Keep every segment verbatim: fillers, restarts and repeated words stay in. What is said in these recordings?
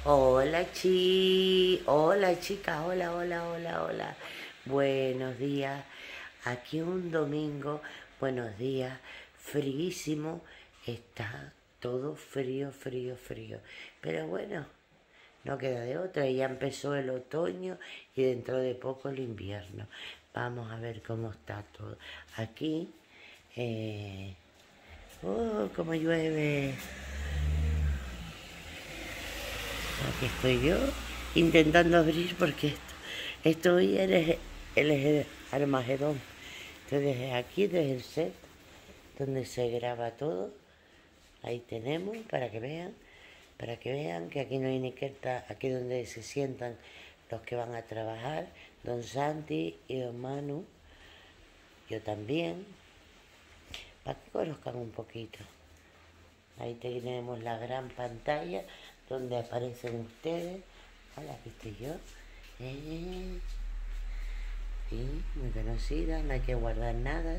Hola chi, hola chica, hola, hola, hola, hola. Buenos días. Aquí un domingo, buenos días, fríísimo. Está todo frío, frío, frío. Pero bueno, no queda de otra. Ya empezó el otoño y dentro de poco el invierno. Vamos a ver cómo está todo. Aquí, eh... oh, cómo llueve. Aquí estoy yo intentando abrir porque esto, estoy en el, el, el Armagedón. Entonces desde aquí, desde el set donde se graba todo, ahí tenemos para que vean, para que vean que aquí no hay ni que estar, aquí donde se sientan los que van a trabajar, don Santi y don Manu, yo también, para que conozcan un poquito. Ahí tenemos la gran pantalla donde aparecen ustedes. Hola, aquí estoy yo. Eh, sí, muy conocida, no hay que guardar nada.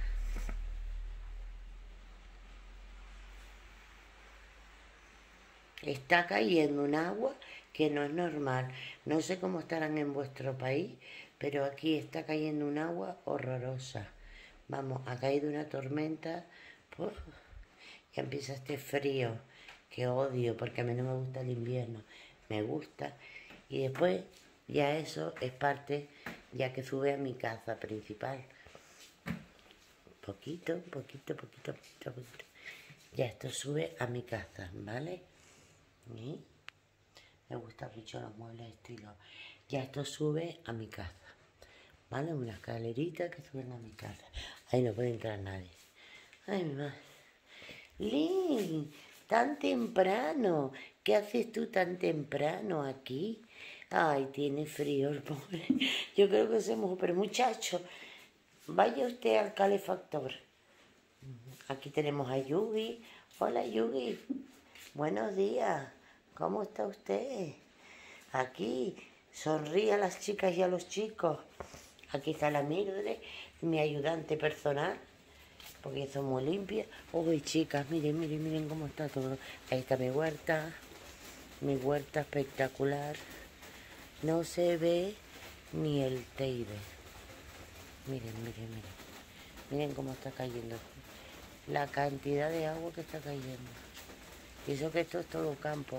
Está cayendo un agua que no es normal. No sé cómo estarán en vuestro país, pero aquí está cayendo un agua horrorosa. Vamos, ha caído una tormenta. Uf, ya empieza este frío que odio porque a mí no me gusta el invierno. Me gusta. Y después ya eso es parte, ya que sube a mi casa principal. Poquito, poquito, poquito, poquito, poquito. Ya esto sube a mi casa, ¿vale? ¿Y? Me gustan mucho los muebles estilo. Ya esto sube a mi casa, ¿vale? Una escalerita que suben a mi casa. Ahí no puede entrar nadie. Ay, mi madre. Lin, tan temprano. ¿Qué haces tú tan temprano aquí? Ay, tiene frío el pobre. Yo creo que se mojó, pero muchacho, vaya usted al calefactor. Aquí tenemos a Yugi. Hola, Yugi. Buenos días. ¿Cómo está usted? Aquí sonríe a las chicas y a los chicos. Aquí está la Mildred, mi ayudante personal, porque son muy limpias. Uy, chicas, miren, miren, miren cómo está todo. Ahí está mi huerta, mi huerta espectacular. No se ve ni el Teide. Miren, miren, miren. Miren cómo está cayendo. La cantidad de agua que está cayendo. Y eso que esto es todo campo.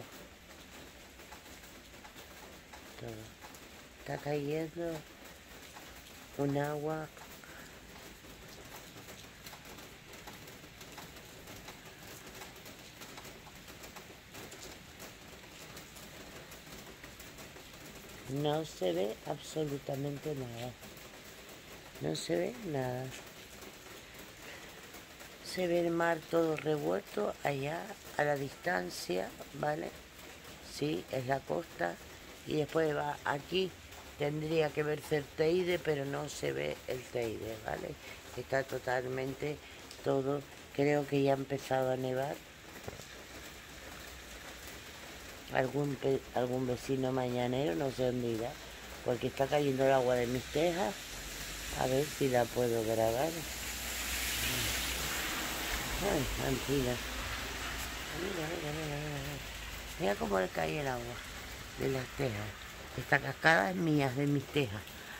Todo. Está cayendo un agua. No se ve absolutamente nada. No se ve nada. Se ve el mar todo revuelto allá a la distancia, ¿vale? Sí, es la costa. Y después va aquí. Tendría que verse el Teide, pero no se ve el Teide, ¿vale? Está totalmente todo. Creo que ya ha empezado a nevar. Algún, algún vecino mañanero, no sé dónde irá, porque está cayendo el agua de mis tejas. A ver si la puedo grabar. Ay, tranquila. Mira, mira, mira, mira. Mira cómo le cae el agua de las tejas. Esta cascada es mía, de mis tejas.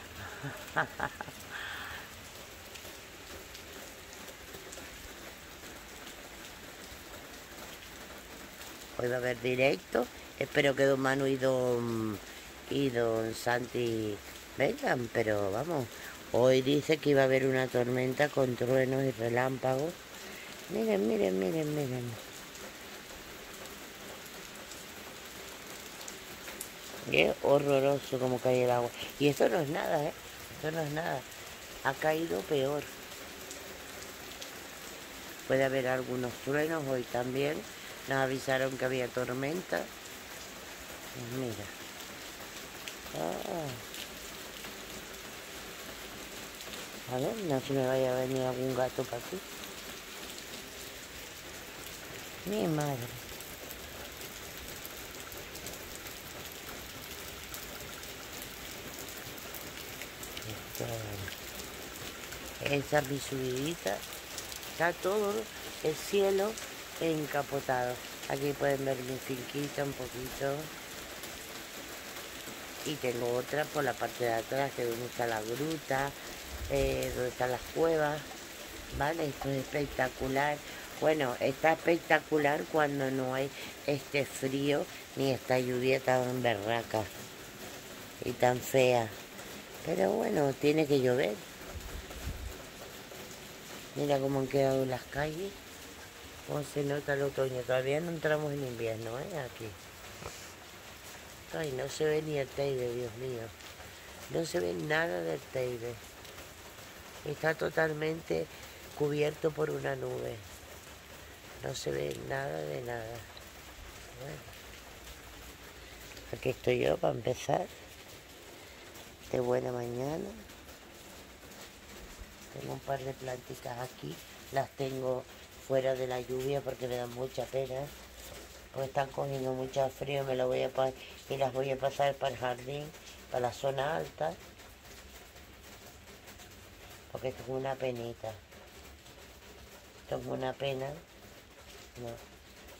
Hoy va a haber directo. Espero que don Manu y don, y don Santi vengan, pero vamos. Hoy dice que iba a haber una tormenta con truenos y relámpagos. Miren, miren, miren, miren. Qué horroroso como cae el agua. Y esto no es nada, ¿eh? Esto no es nada. Ha caído peor. Puede haber algunos truenos hoy también. Nos avisaron que había tormenta. Pues mira. Ah. A ver, no se me vaya a venir algún gato para aquí. Mi madre. Esa es mi subidita. Está todo el cielo encapotado. Aquí pueden ver mi finquita un poquito. y tengo otra por la parte de atrás, que es donde está la gruta, eh, donde están las cuevas, ¿vale? Esto es espectacular. Bueno, está espectacular cuando no hay este frío ni esta lluvia tan berraca y tan fea. Pero bueno, tiene que llover. Mira cómo han quedado las calles. Cómo se nota el otoño. Todavía no entramos en invierno, ¿eh? Aquí. Ay, no se ve ni el Teide, Dios mío. No se ve nada del Teide. Está totalmente cubierto por una nube. No se ve nada de nada. Bueno. Aquí estoy yo para empezar. De buena mañana. Tengo un par de plantitas aquí. Las tengo fuera de la lluvia porque me dan mucha pena. Porque están cogiendo mucho frío. Me las voy a pa y las voy a pasar para el jardín, para la zona alta. Porque esto es una penita. Esto es una pena. No.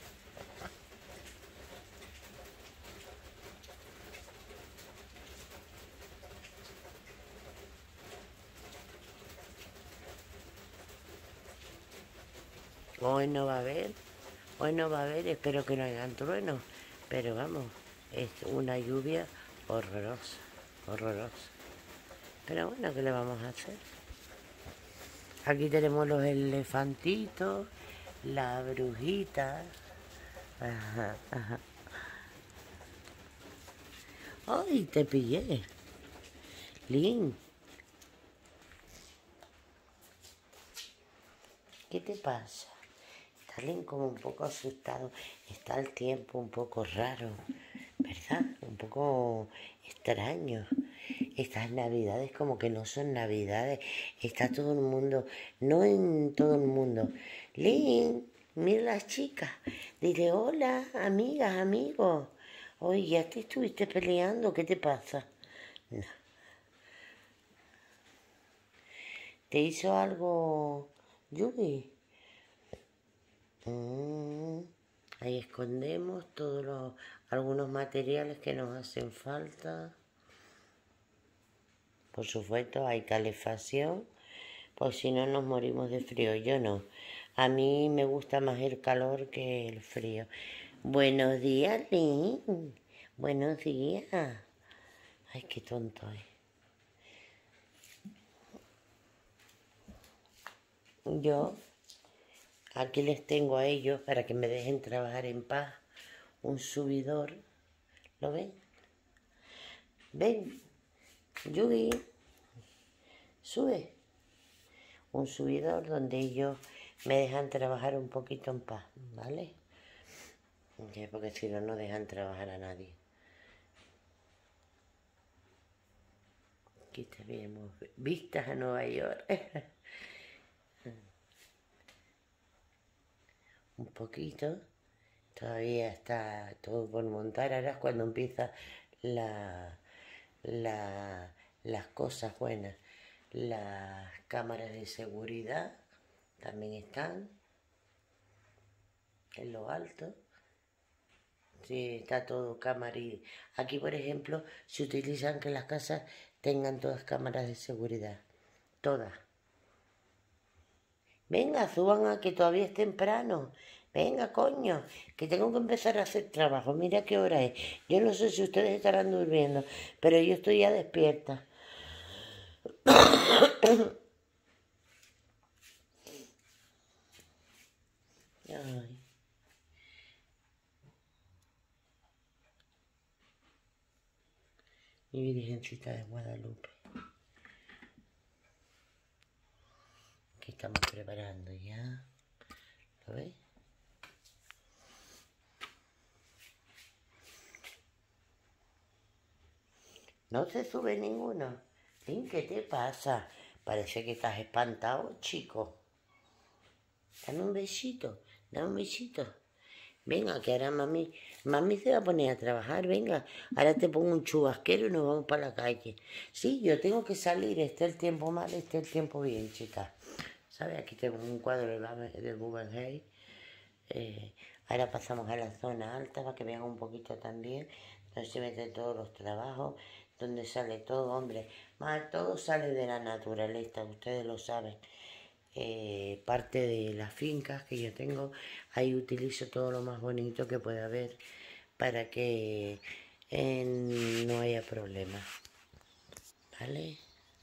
Hoy no va a haber, hoy no va a haber, espero que no hayan truenos, pero vamos, es una lluvia horrorosa, horrorosa. Pero bueno, ¿qué le vamos a hacer? Aquí tenemos los elefantitos, la brujita. Ajá, ajá. ¡Ay, te pillé! Lin, ¿qué te pasa? Salen como un poco asustados. Está el tiempo un poco raro, ¿verdad? Un poco extraño. Estas navidades como que no son navidades. Está todo el mundo, no en todo el mundo. Lin, mira las chicas. Dile, hola, amigas, amigos. Oye, ¿ya te estuviste peleando? ¿Qué te pasa? No. ¿Te hizo algo, Yubi? Mm, ahí escondemos todos los algunos materiales que nos hacen falta. Por supuesto hay calefacción, pues si no nos morimos de frío. Yo no. A mí me gusta más el calor que el frío. Buenos días, Lin. Buenos días. Ay, qué tonto es. Yo aquí les tengo a ellos para que me dejen trabajar en paz un subidor. ¿Lo ven? Ven, Yugi, sube. Un subidor donde ellos me dejan trabajar un poquito en paz, ¿vale? Porque si no, no dejan trabajar a nadie. Aquí tenemos vistas a Nueva York. Un poquito. Todavía está todo por montar. Ahora es cuando empieza la, la, las cosas buenas. Las cámaras de seguridad también están en lo alto. Sí, está todo cámara y aquí, por ejemplo, se utilizan que las casas tengan todas cámaras de seguridad. Todas. Venga, suban a que todavía es temprano. Venga, coño, que tengo que empezar a hacer trabajo. Mira qué hora es. Yo no sé si ustedes estarán durmiendo, pero yo estoy ya despierta. Ay. Mi Virgencita de Guadalupe. ¿Qué estamos preparando ya? ¿Lo ves? No se sube ninguno. ¿Qué te pasa? Parece que estás espantado, chico. Dame un besito, dame un besito. Venga, que ahora mami, mami se va a poner a trabajar, venga. Ahora te pongo un chubasquero y nos vamos para la calle. Sí, yo tengo que salir, esté el tiempo mal, esté el tiempo bien, chicas. ¿Sabes? Aquí tengo un cuadro del Guggenheim. Eh, ahora pasamos a la zona alta para que vean un poquito también donde se meten todos los trabajos, donde sale todo, hombre, más todo sale de la naturaleza, ustedes lo saben. Eh, parte de las fincas que yo tengo, ahí utilizo todo lo más bonito que pueda haber para que eh, no haya problemas, ¿vale?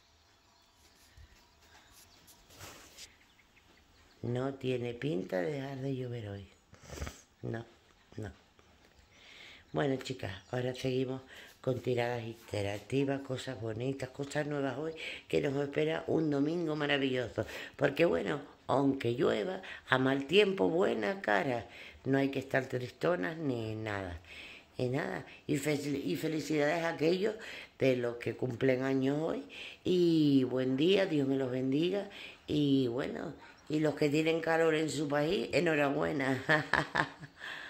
No tiene pinta de dejar de llover hoy. No, no. Bueno, chicas, ahora seguimos con tiradas interactivas, cosas bonitas, cosas nuevas hoy, que nos espera un domingo maravilloso. Porque bueno, aunque llueva, a mal tiempo, buena cara. No hay que estar tristonas ni nada. Y nada, y, fe y felicidades a aquellos de los que cumplen años hoy. Y buen día, Dios me los bendiga. Y bueno, y los que tienen calor en su país, enhorabuena.